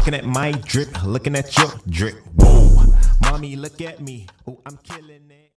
Looking at my drip, looking at your drip. Whoa, mommy, look at me. Oh, I'm killing it.